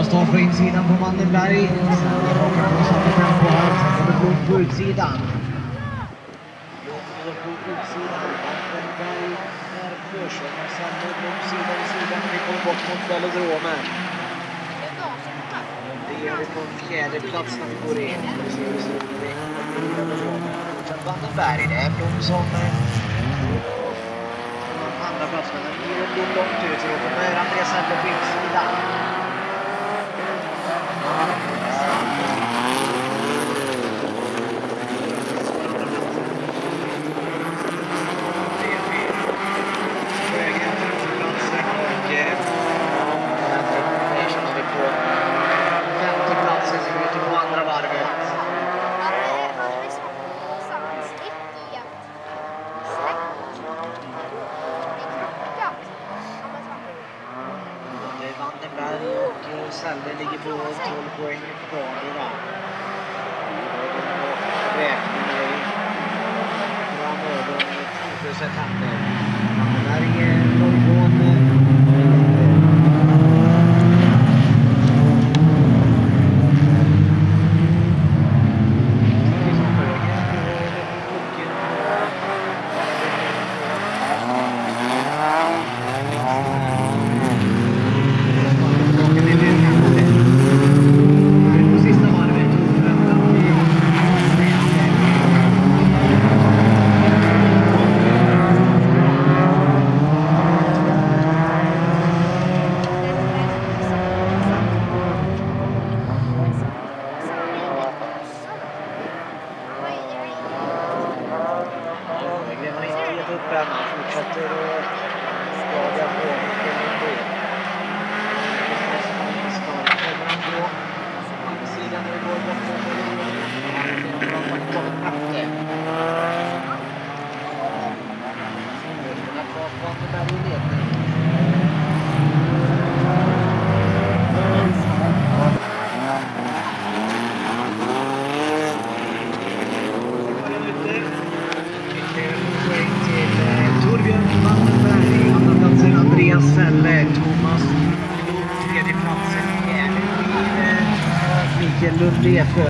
start på insidan på Vandenberg. Sen tillbaka på satte tempo här. Sen kommer Blom på utsidan. Blom på utsidan. Vandenberg är påkörd. Och sen på Blom sida vid sidan. Vi kommer bort mot velodromen. Det gör vi på en fjärde plats när vi går in. Vi ser hur det ser ut när vi kommer in velodromen. Fortsatt Vandenberg. Det är Blom som andra plats, men den blir Blom långt ut. Så då kommer Andreas Selle på insidan. Vandenberg och Selle ligger på 12 poäng vardera. Räknar vi framöver 2% händer. Vandenberg är långgående. Fortsätter att skada på Hemingby. Kommer han på andra sidan när vi går bort på velodromen. Han har faktiskt tagit Patte. Rösterna kvar på Vandenberg i ledning. Vandenberg, andra platsen Andreas Selle, Thomas Blom, tredje platsen Mikael Lundé.